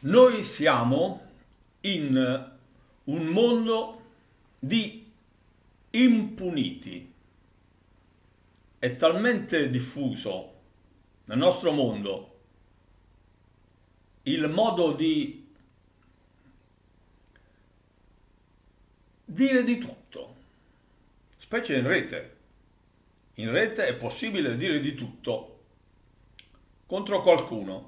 Noi siamo in un mondo di impuniti. È talmente diffuso nel nostro mondo il modo di dire di tutto, specie in rete. In rete è possibile dire di tutto contro qualcuno.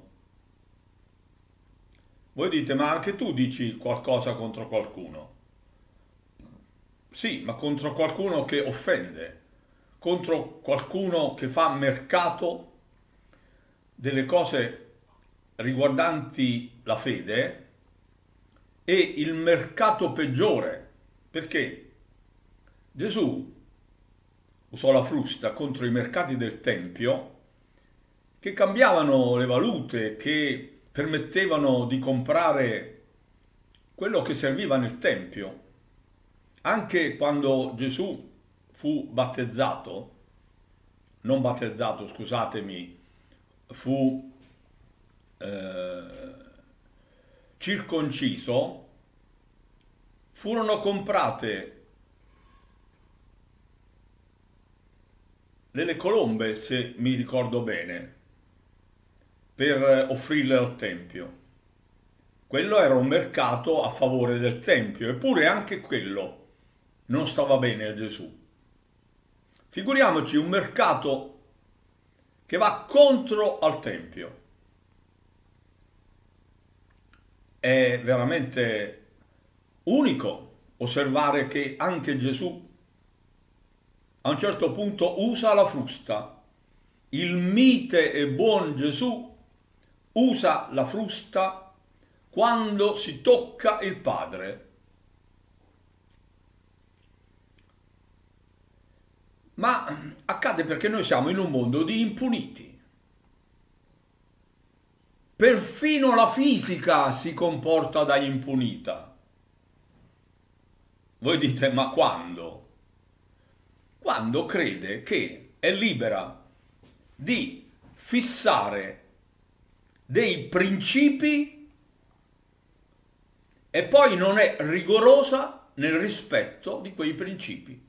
Voi dite, ma anche tu dici qualcosa contro qualcuno. Sì, ma contro qualcuno che offende, contro qualcuno che fa mercato delle cose riguardanti la fede e il mercato peggiore, perché Gesù usò la frusta contro i mercati del Tempio che cambiavano le valute, che permettevano di comprare quello che serviva nel Tempio. Anche quando Gesù fu battezzato, non battezzato, scusatemi, fu circonciso, furono comprate delle colombe, se mi ricordo bene, per offrirle al Tempio. Quello era un mercato a favore del Tempio, eppure anche quello non stava bene a Gesù. Figuriamoci un mercato che va contro al Tempio. È veramente unico osservare che anche Gesù a un certo punto usa la frusta. Il mite e buon Gesù usa la frusta quando si tocca il Padre. Ma accade perché noi siamo in un mondo di impuniti. Perfino la fisica si comporta da impunita. Voi dite, ma quando? Quando crede che è libera di fissare dei principi e poi non è rigorosa nel rispetto di quei principi.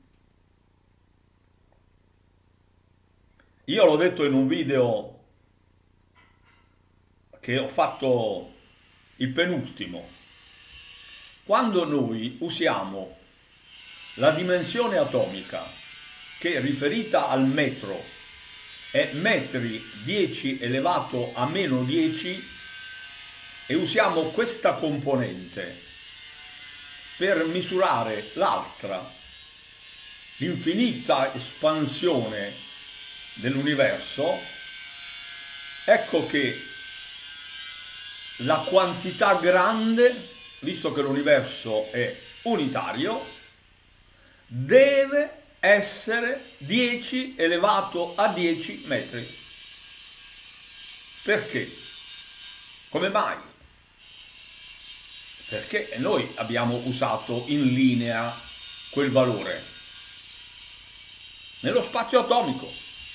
Io l'ho detto in un video che ho fatto, il penultimo. Quando noi usiamo la dimensione atomica, che è riferita al metro, è metri 10 elevato a meno 10, e usiamo questa componente per misurare l'altra, l'infinita espansione dell'universo, ecco che la quantità grande, visto che l'universo è unitario, deve essere 10 elevato a 10 metri. Perché? Come mai? Perché noi abbiamo usato in linea quel valore nello spazio atomico.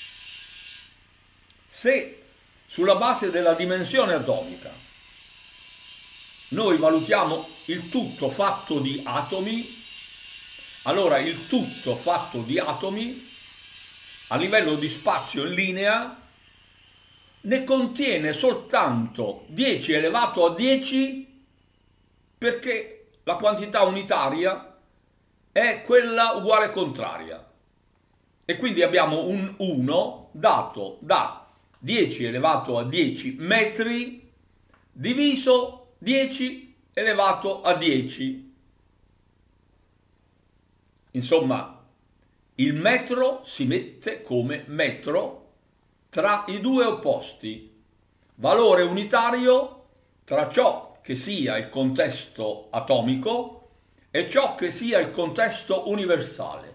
Se sulla base della dimensione atomica noi valutiamo il tutto fatto di atomi, allora il tutto fatto di atomi a livello di spazio in linea ne contiene soltanto 10 elevato a 10, perché la quantità unitaria è quella uguale contraria. E quindi abbiamo un 1 dato da 10 elevato a 10 metri diviso 10 elevato a 10. Insomma, il metro si mette come metro tra i due opposti, valore unitario tra ciò che sia il contesto atomico e ciò che sia il contesto universale.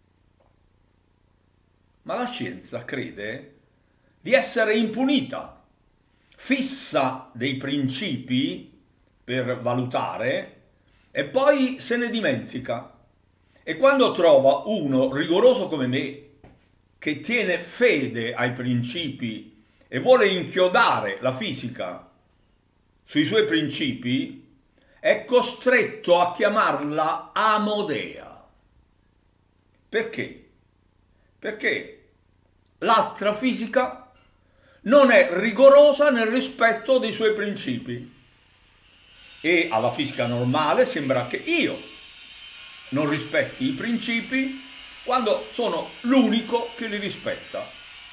Ma la scienza crede di essere impunita, fissa dei principi per valutare e poi se ne dimentica. E quando trova uno rigoroso come me, che tiene fede ai principi e vuole inchiodare la fisica sui suoi principi, è costretto a chiamarla Amodea. Perché? Perché l'altra fisica non è rigorosa nel rispetto dei suoi principi. E alla fisica normale sembra che io non rispetti i principi quando sono l'unico che li rispetta.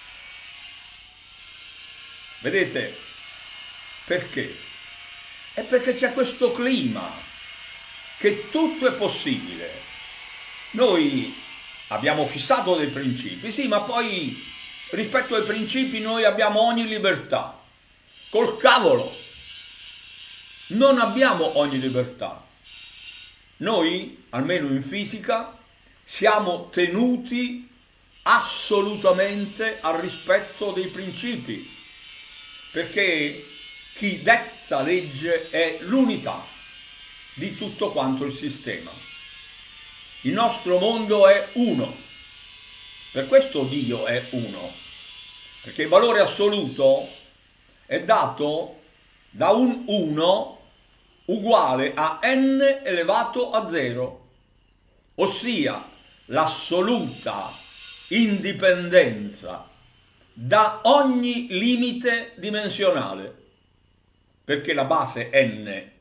Vedete? Perché? È perché c'è questo clima che tutto è possibile. Noi abbiamo fissato dei principi, sì, ma poi rispetto ai principi noi abbiamo ogni libertà. Col cavolo! Non abbiamo ogni libertà. Noi, almeno in fisica, siamo tenuti assolutamente al rispetto dei principi, perché chi detta legge è l'unità di tutto quanto il sistema. Il nostro mondo è uno, per questo Dio è uno, perché il valore assoluto è dato da un 1 uguale a n elevato a 0, ossia l'assoluta indipendenza da ogni limite dimensionale, perché la base n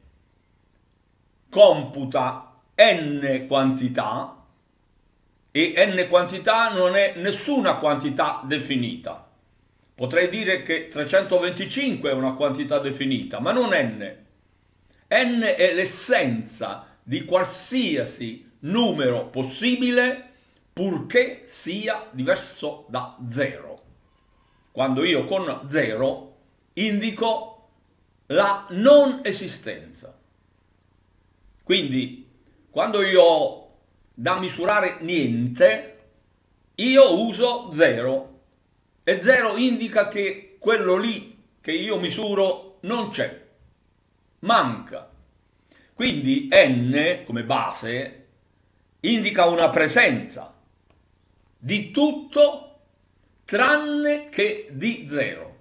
computa n quantità e n quantità non è nessuna quantità definita. Potrei dire che 325 è una quantità definita, ma non n. N è l'essenza di qualsiasi numero possibile purché sia diverso da 0. Quando io con 0 indico la non esistenza. Quindi quando io ho da misurare niente, io uso 0 e 0 indica che quello lì che io misuro non c'è. Manca. Quindi n come base indica una presenza di tutto tranne che di 0.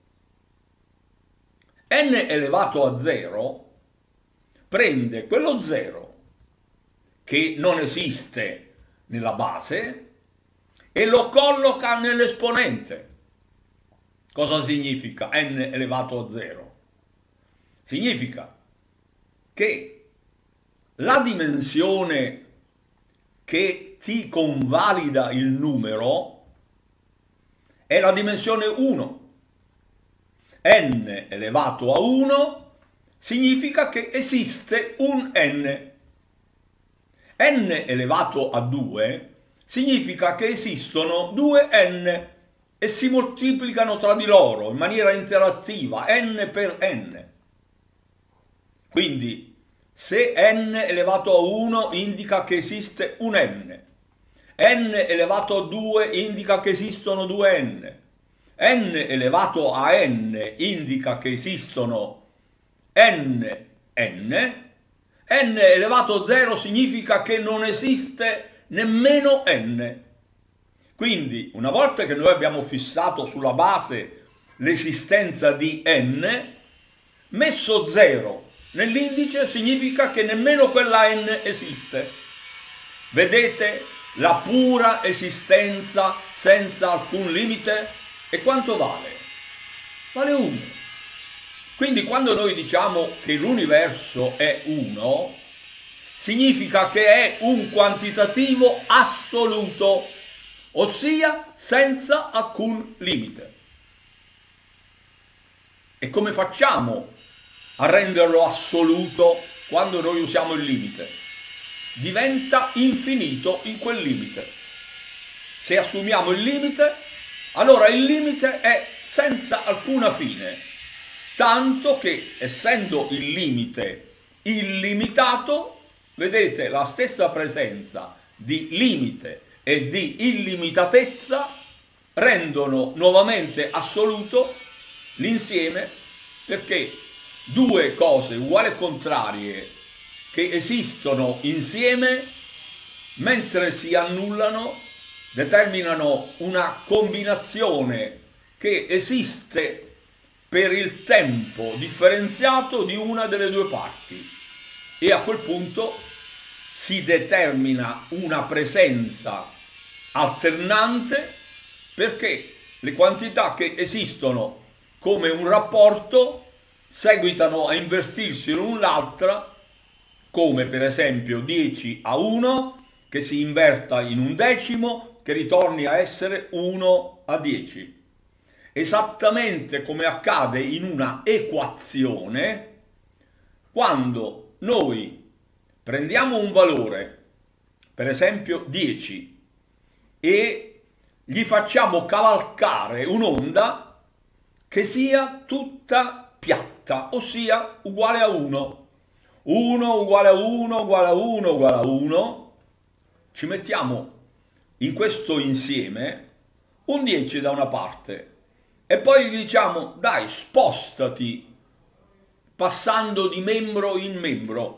N elevato a 0 prende quello 0 che non esiste nella base e lo colloca nell'esponente. Cosa significa n elevato a 0? Significa che la dimensione che ti convalida il numero è la dimensione 1. N elevato a 1 significa che esiste un n. N elevato a 2 significa che esistono due n e si moltiplicano tra di loro in maniera interattiva, n per n. Quindi, se n elevato a 1 indica che esiste un n elevato a 2 indica che esistono due n elevato a n indica che esistono n elevato a 0 significa che non esiste nemmeno n. Quindi, una volta che noi abbiamo fissato sulla base l'esistenza di n, messo 0 nell'indice significa che nemmeno quella n esiste. Vedete la pura esistenza senza alcun limite? E quanto vale? Vale 1. Quindi quando noi diciamo che l'universo è 1, significa che è un quantitativo assoluto, ossia senza alcun limite. E come facciamo a renderlo assoluto quando noi usiamo il limite? Diventa infinito in quel limite. Se assumiamo il limite, allora il limite è senza alcuna fine, tanto che, essendo il limite illimitato, vedete la stessa presenza di limite e di illimitatezza rendono nuovamente assoluto l'insieme, perché due cose uguali e contrarie che esistono insieme, mentre si annullano, determinano una combinazione che esiste per il tempo differenziato di una delle due parti, e a quel punto si determina una presenza alternante, perché le quantità che esistono come un rapporto seguitano a invertirsi l'un l'altra, come per esempio 10 a 1 che si inverta in un decimo che ritorni a essere 1 a 10. Esattamente come accade in una equazione, quando noi prendiamo un valore, per esempio 10, e gli facciamo cavalcare un'onda che sia tutta piatta, ossia uguale a 1. 1 uguale a 1 uguale a 1 uguale a 1, ci mettiamo in questo insieme un 10 da una parte e poi gli diciamo dai, spostati passando di membro in membro.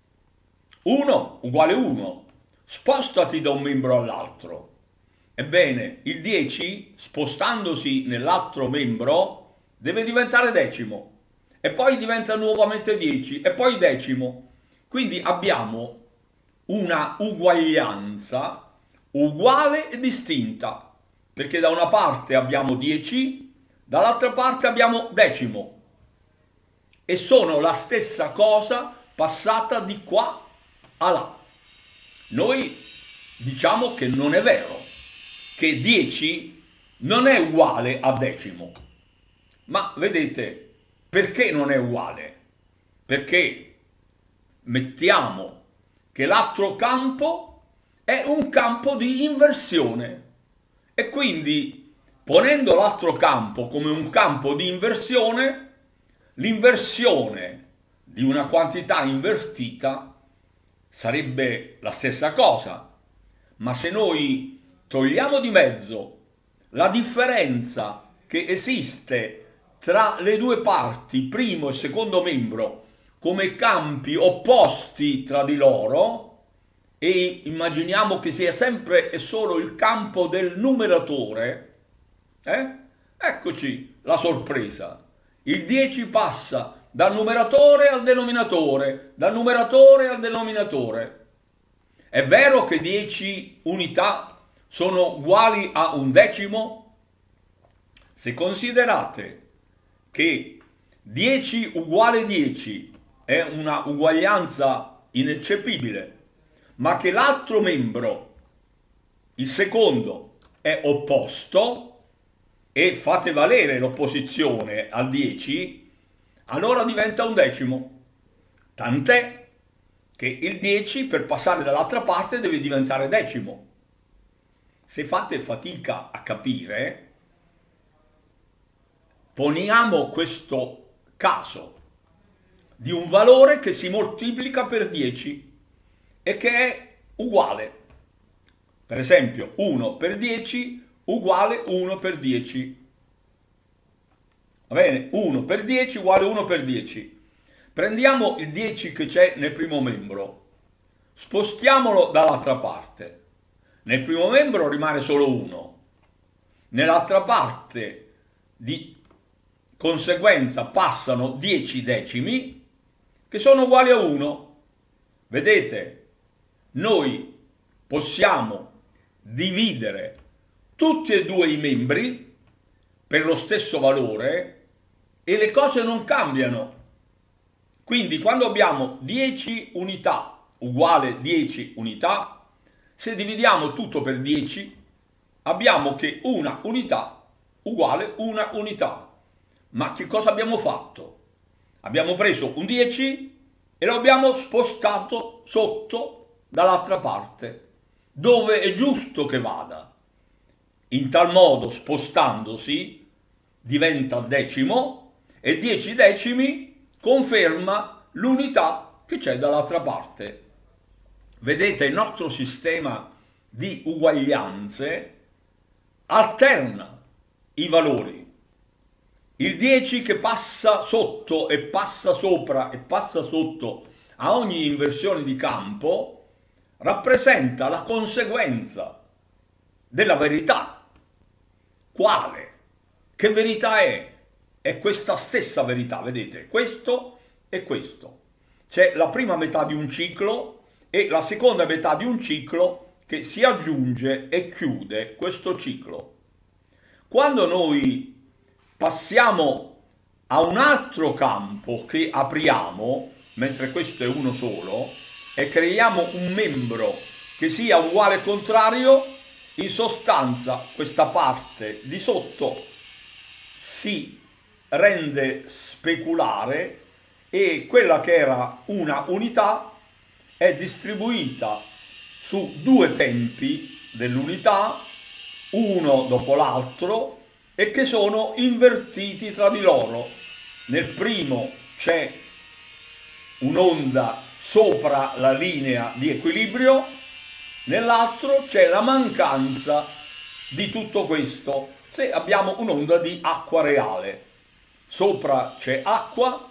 1 uguale 1, spostati da un membro all'altro. Ebbene, il 10 spostandosi nell'altro membro deve diventare decimo e poi diventa nuovamente 10 e poi decimo. Quindi abbiamo una uguaglianza uguale e distinta, perché da una parte abbiamo 10, dall'altra parte abbiamo decimo, e sono la stessa cosa passata di qua a là. Noi diciamo che non è vero, che 10 non è uguale a decimo. Ma vedete, perché non è uguale? Perché mettiamo che l'altro campo è un campo di inversione, e quindi ponendo l'altro campo come un campo di inversione, l'inversione di una quantità invertita sarebbe la stessa cosa. Ma se noi togliamo di mezzo la differenza che esiste tra le due parti, primo e secondo membro, come campi opposti tra di loro, e immaginiamo che sia sempre e solo il campo del numeratore, eccoci la sorpresa. Il 10 passa dal numeratore al denominatore, dal numeratore al denominatore. È vero che 10 unità sono uguali a un decimo? Se considerate che 10 uguale 10 è una uguaglianza ineccepibile, ma che l'altro membro, il secondo, è opposto, e fate valere l'opposizione al 10, allora diventa un decimo. Tant'è che il 10 per passare dall'altra parte deve diventare decimo. Se fate fatica a capire, poniamo questo caso di un valore che si moltiplica per 10 e che è uguale. Per esempio 1 per 10 uguale 1 per 10. Va bene? 1 per 10 uguale 1 per 10. Prendiamo il 10 che c'è nel primo membro, spostiamolo dall'altra parte. Nel primo membro rimane solo 1. Nell'altra parte di conseguenza passano 10 decimi che sono uguali a 1. Vedete? Noi possiamo dividere tutti e due i membri per lo stesso valore e le cose non cambiano. Quindi quando abbiamo 10 unità uguale 10 unità, se dividiamo tutto per 10 abbiamo che una unità uguale una unità. Ma che cosa abbiamo fatto? Abbiamo preso un 10 e lo abbiamo spostato sotto dall'altra parte, dove è giusto che vada. In tal modo, spostandosi, diventa decimo, e 10 decimi conferma l'unità che c'è dall'altra parte. Vedete, il nostro sistema di uguaglianze alterna i valori. Il 10 che passa sotto e passa sopra e passa sotto a ogni inversione di campo rappresenta la conseguenza della verità. Quale? Che verità è? è questa stessa verità, vedete, questo e questo. C'è la prima metà di un ciclo e la seconda metà di un ciclo che si aggiunge e chiude questo ciclo. Quando noi passiamo a un altro campo che apriamo, mentre questo è uno solo, e creiamo un membro che sia uguale e contrario, in sostanza questa parte di sotto si rende speculare e quella che era una unità è distribuita su due tempi dell'unità, uno dopo l'altro, e che sono invertiti tra di loro. Nel primo c'è un'onda sopra la linea di equilibrio, nell'altro c'è la mancanza di tutto questo. Se abbiamo un'onda di acqua reale, sopra c'è acqua,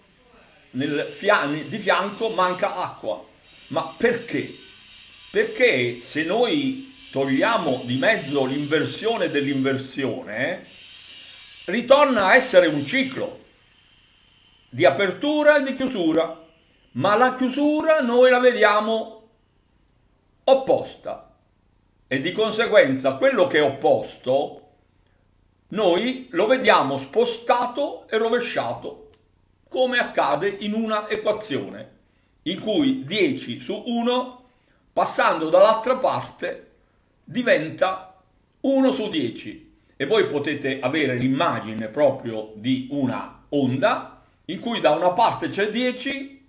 di fianco manca acqua. Ma perché? Perché se noi togliamo di mezzo l'inversione dell'inversione, ritorna a essere un ciclo di apertura e di chiusura, ma la chiusura noi la vediamo opposta e di conseguenza quello che è opposto noi lo vediamo spostato e rovesciato, come accade in una equazione in cui 10 su 1 passando dall'altra parte diventa 1 su 10 e voi potete avere l'immagine proprio di una onda in cui da una parte c'è 10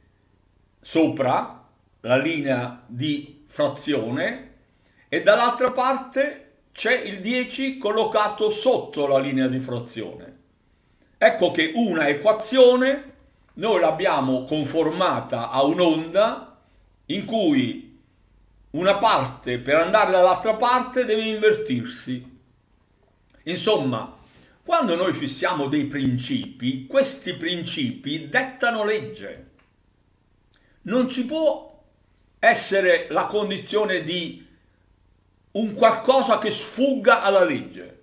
sopra la linea di frazione e dall'altra parte c'è il 10 collocato sotto la linea di frazione. Ecco che una equazione noi l'abbiamo conformata a un'onda in cui una parte per andare dall'altra parte deve invertirsi. Insomma, quando noi fissiamo dei principi, questi principi dettano legge. Non ci può essere la condizione di un qualcosa che sfugga alla legge.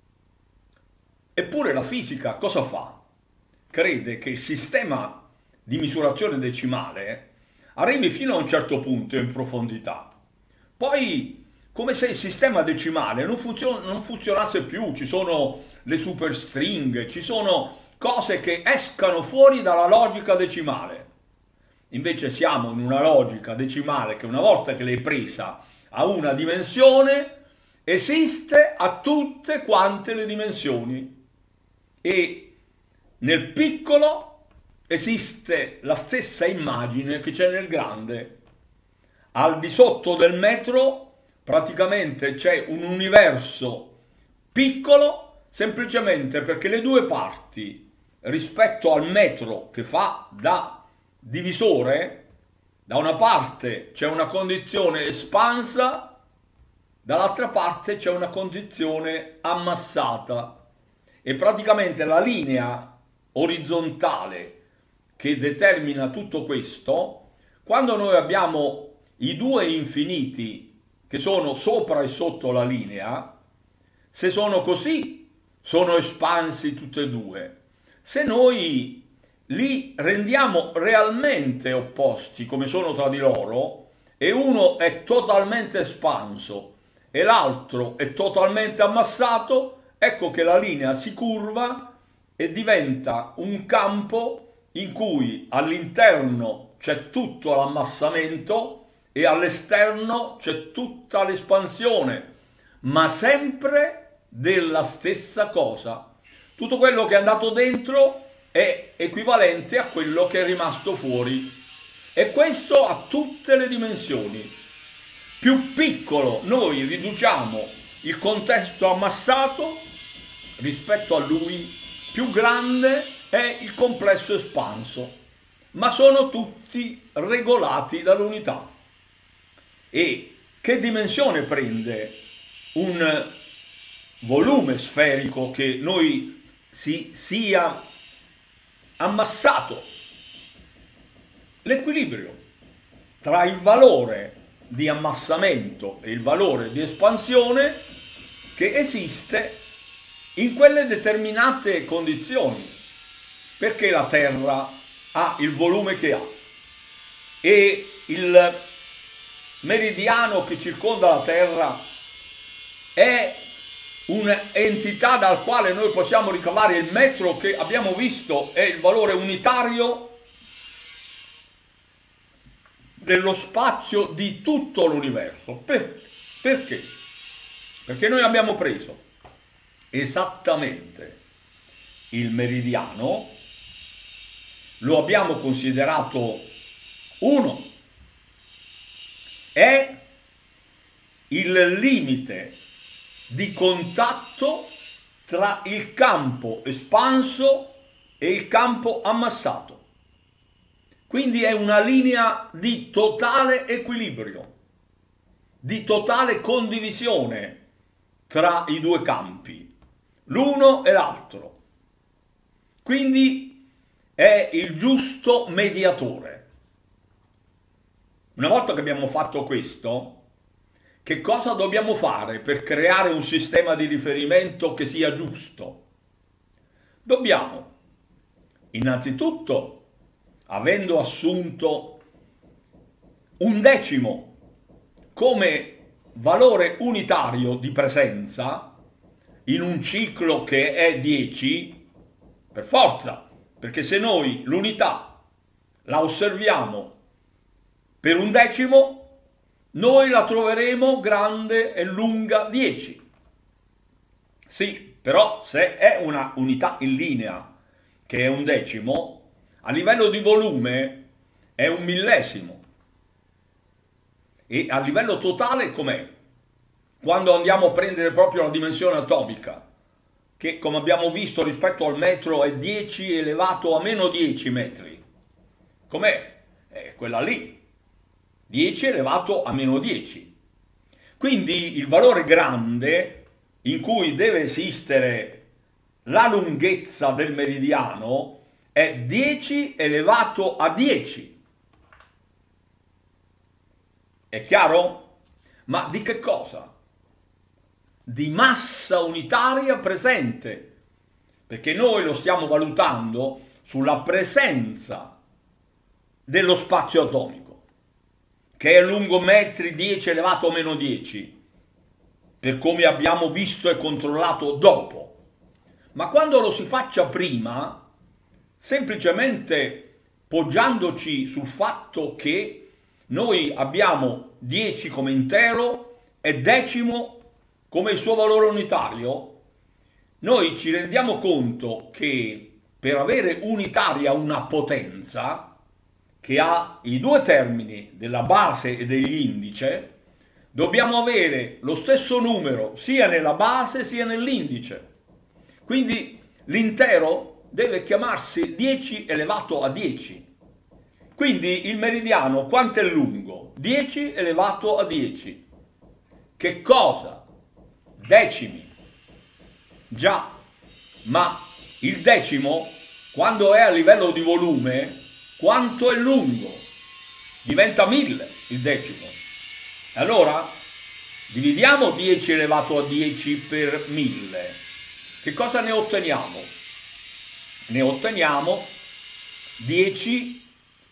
Eppure la fisica cosa fa? Crede che il sistema di misurazione decimale arrivi fino a un certo punto in profondità. Poi, come se il sistema decimale non funzionasse più, ci sono le superstringhe, ci sono cose che escano fuori dalla logica decimale. Invece siamo in una logica decimale che una volta che l'hai presa a una dimensione, esiste a tutte quante le dimensioni e nel piccolo esiste la stessa immagine che c'è nel grande. Al di sotto del metro praticamente c'è un universo piccolo semplicemente perché le due parti rispetto al metro che fa da divisore, da una parte c'è una condizione espansa, dall'altra parte c'è una condizione ammassata e praticamente la linea orizzontale che determina tutto questo, quando noi abbiamo i due infiniti che sono sopra e sotto la linea, se sono così, sono espansi tutti e due. Se noi li rendiamo realmente opposti come sono tra di loro e uno è totalmente espanso e l'altro è totalmente ammassato, ecco che la linea si curva e diventa un campo in cui all'interno c'è tutto l'ammassamento e all'esterno c'è tutta l'espansione, ma sempre della stessa cosa. Tutto quello che è andato dentro è equivalente a quello che è rimasto fuori e questo a tutte le dimensioni. Più piccolo noi riduciamo il contesto ammassato rispetto a lui, più grande è il complesso espanso, ma sono tutti regolati dall'unità. E che dimensione prende un volume sferico che noi sia ammassato? L'equilibrio tra il valore di ammassamento e il valore di espansione che esiste in quelle determinate condizioni, perché la Terra ha il volume che ha e il meridiano che circonda la Terra è un'entità dal quale noi possiamo ricavare il metro che abbiamo visto è il valore unitario dello spazio di tutto l'universo. Perché? Perché noi abbiamo preso esattamente il meridiano, lo abbiamo considerato uno, è il limite di contatto tra il campo espanso e il campo ammassato. Quindi è una linea di totale equilibrio, di totale condivisione tra i due campi, l'uno e l'altro. Quindi è il giusto mediatore. Una volta che abbiamo fatto questo, che cosa dobbiamo fare per creare un sistema di riferimento che sia giusto? Dobbiamo, innanzitutto, avendo assunto un decimo come valore unitario di presenza in un ciclo che è 10, per forza, perché se noi l'unità la osserviamo per un decimo, noi la troveremo grande e lunga 10. Sì, però se è una unità in linea, che è un decimo, a livello di volume è un millesimo. E a livello totale com'è? Quando andiamo a prendere proprio la dimensione atomica, che come abbiamo visto rispetto al metro è 10 elevato a meno 10 metri. Com'è? È quella lì. 10 elevato a meno 10. Quindi il valore grande in cui deve esistere la lunghezza del meridiano è 10 elevato a 10. È chiaro? Ma di che cosa? Di massa unitaria presente, perché noi lo stiamo valutando sulla presenza dello spazio atomico, che è lungo metri 10 elevato a meno 10, per come abbiamo visto e controllato dopo. Ma quando lo si faccia prima, semplicemente poggiandoci sul fatto che noi abbiamo 10 come intero e decimo come il suo valore unitario, noi ci rendiamo conto che per avere unitaria una potenza che ha i due termini della base e dell'indice, dobbiamo avere lo stesso numero sia nella base sia nell'indice. Quindi l'intero deve chiamarsi 10 elevato a 10. Quindi il meridiano quanto è lungo? 10 elevato a 10. Che cosa? Decimi. Già, ma il decimo, quando è a livello di volume, quanto è lungo? Diventa 1000 il decimo. Allora, dividiamo 10 elevato a 10 per 1000. Che cosa ne otteniamo? Ne otteniamo 10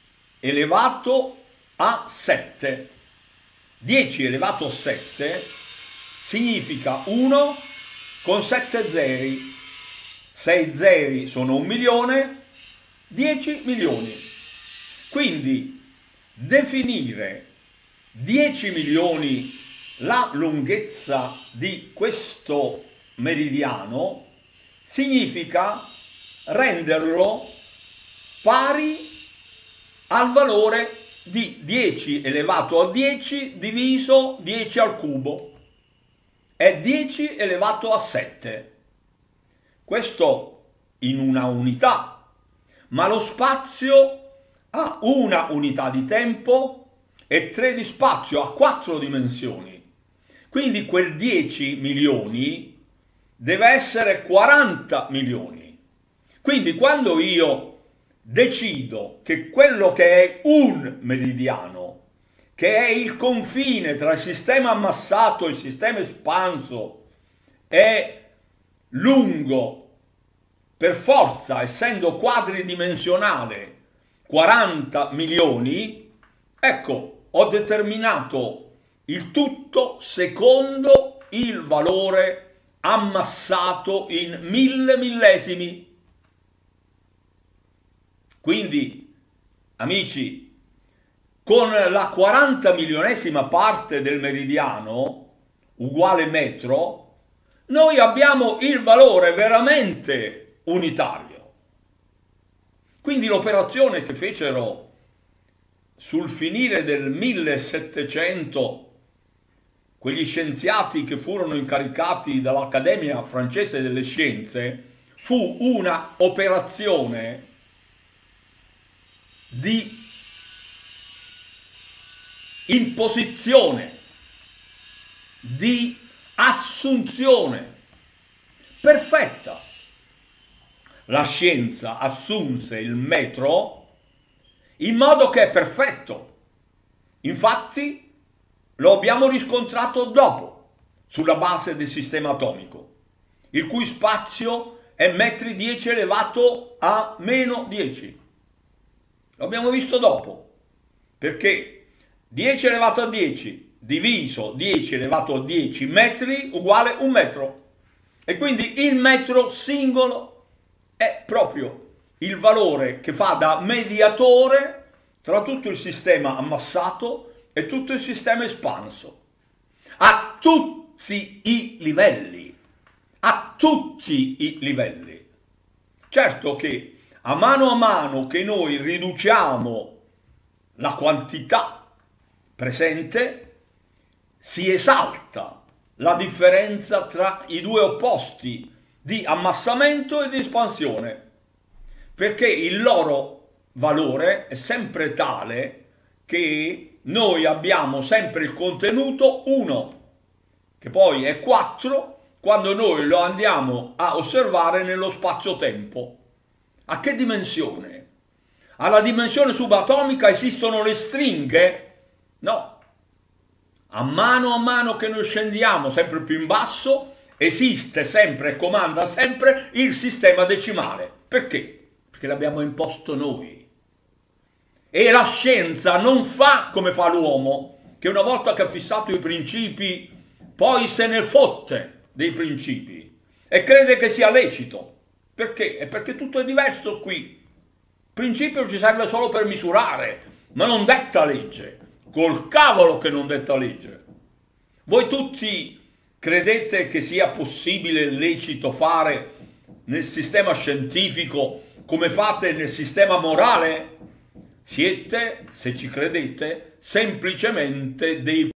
elevato a 7. 10 elevato a 7 significa 1 con 7 zeri. 6 zeri sono 1 milione, 10 milioni. Quindi definire 10 milioni la lunghezza di questo meridiano significa renderlo pari al valore di 10 elevato a 10 diviso 10 al cubo. È 10 elevato a 7. Questo in una unità, ma lo spazio ha una unità di tempo e 3 di spazio, ha 4 dimensioni. Quindi quel 10 milioni deve essere 40 milioni. Quindi quando io decido che quello che è un meridiano, che è il confine tra il sistema ammassato e il sistema espanso, è lungo, per forza, essendo quadridimensionale, 40 milioni, ecco, ho determinato il tutto secondo il valore ammassato in 1000 millesimi. Quindi, amici, con la 40 milionesima parte del meridiano, uguale metro, noi abbiamo il valore veramente unitario. Quindi l'operazione che fecero sul finire del 1700 quegli scienziati che furono incaricati dall'Accademia francese delle scienze fu una operazione di imposizione, di assunzione perfetta. La scienza assunse il metro in modo che è perfetto. Infatti lo abbiamo riscontrato dopo, sulla base del sistema atomico, il cui spazio è metri 10 elevato a meno 10. Lo abbiamo visto dopo, perché 10 elevato a 10 diviso 10 elevato a 10 metri uguale 1 metro. E quindi il metro singolo è proprio il valore che fa da mediatore tra tutto il sistema ammassato e tutto il sistema espanso, a tutti i livelli, a tutti i livelli. Certo che a mano che noi riduciamo la quantità presente, si esalta la differenza tra i due opposti di ammassamento e di espansione, perché il loro valore è sempre tale che noi abbiamo sempre il contenuto 1, che poi è 4 quando noi lo andiamo a osservare nello spazio-tempo. A che dimensione? Alla dimensione subatomica esistono le stringhe? No. A mano che noi scendiamo sempre più in basso, esiste sempre e comanda sempre il sistema decimale. Perché? Perché l'abbiamo imposto noi. E la scienza non fa come fa l'uomo, che una volta che ha fissato i principi, poi se ne fotte dei principi e crede che sia lecito. Perché? È perché tutto è diverso qui. Il principio ci serve solo per misurare, ma non detta legge. Col cavolo che non detta legge. Voi tutti credete che sia possibile e lecito fare nel sistema scientifico come fate nel sistema morale? Siete, se ci credete, semplicemente dei